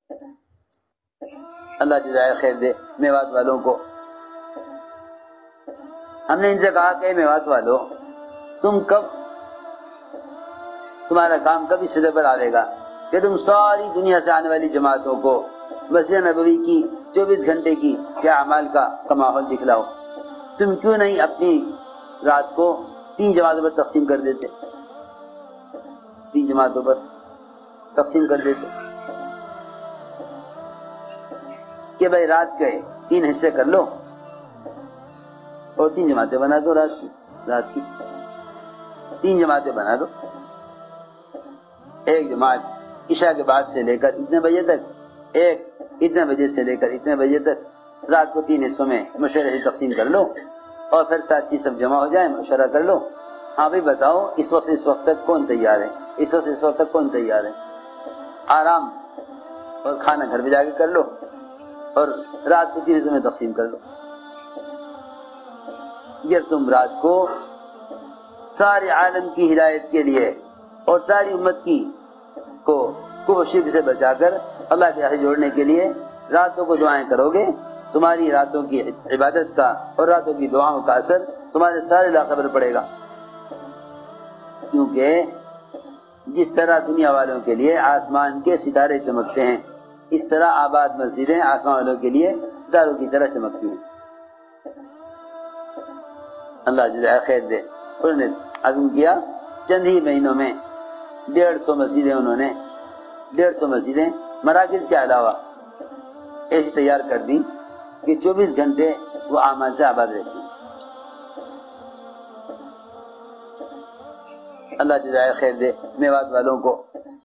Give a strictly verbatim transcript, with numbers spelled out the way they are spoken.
اللہ جزائے خیر دے میوات والوں کو۔ ہم نے ان سے کہا کہ میوات والو، تم کب تمہارا کام کب اس سطح پر آئے گا کہ تم ساری دنیا سے آنے والی جماعتوں کو مسجد نبوی کی چوبیس گھنٹے کی کیا اعمال کا کا ماحول دکھلاؤ؟ تم کیوں نہیں اپنی رات کو تین جماعتوں پر تقسیم کر دیتے؟ تین جماعتوں پر تقسیم کر دیتے کہ بھائی رات کے تین حصے کر لو اور تین جماعتیں بنا دو، رات کی رات کی تین جماعتیں بنا دو۔ ایک جماعت عشاء کے بعد سے لے کر اتنے بجے تک، ایک اتنے بجے سے لے کر اتنے بجے تک، رات کو تین حصوں میں مشورے سے تقسیم کر لو اور پھر ساتھی سب جمع ہو جائیں، مشورہ کر لو۔ ہاں بھائی بتاؤ اس وقت اس وقت تک کون تیار ہے؟ اس وقت اس وقت تک کون تیار ہے؟ آرام اور کھانا گھر میں جا کے کر لو اور رات کو تین حصوں میں تقسیم کر لو۔ جب تم رات کو سارے عالم کی ہدایت کے لیے اور ساری امت کی کو کو شرک سے بچا کر اللہ کے ہاتھ جوڑنے کے لیے راتوں کو دعائیں کرو گے، تمہاری راتوں کی عبادت کا اور راتوں کی دعاؤں کا اثر تمہارے سارے علاقے پر پڑے گا، کیونکہ جس طرح دنیا والوں کے لیے آسمان کے ستارے چمکتے ہیں، اس طرح آباد مسجدیں آسمان والوں کے لیے ستاروں کی طرح چمکتی ہیں۔ اللہ جزائے خیر دے۔ انہوں نے عزم کیا چند ہی مہینوں میں ڈیڑھ سو مسجدیں انہوں نے ڈیڑھ سو مسجدیں مراکز کے علاوہ ایسی تیار کر دی کہ چوبیس گھنٹے وہ اعمال سے آباد رہتی ہیں۔ اللہ جزائے خیر دے میوات والوں کو۔